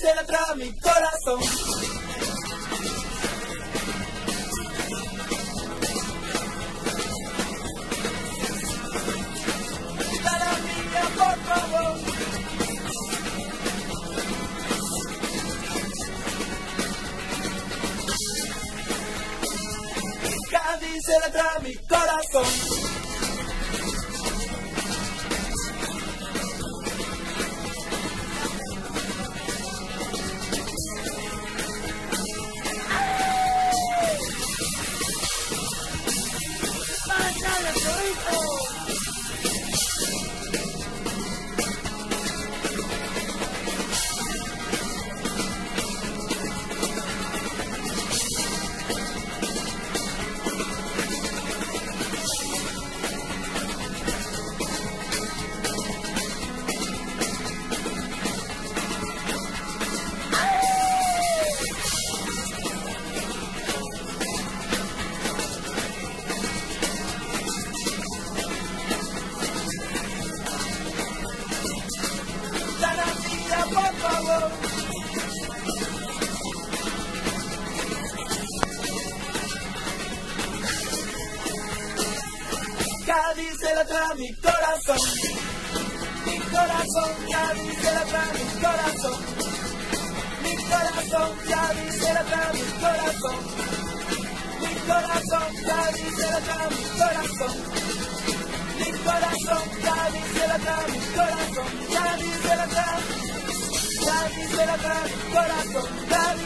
dice la traba mi corazón. Dale a mía, por favor. Dice la traba mi corazón. Por favor. Cádiz se la trae mi corazón. Mi corazón, Cádiz se la trae mi corazón. Mi corazón, Cádiz se la trae mi corazón. Mi corazón, Cádiz se la trae mi corazón. Mi corazón, Cádiz se la trae mi corazón. Cádiz se la trae. Cádiz se la trae mi corazón.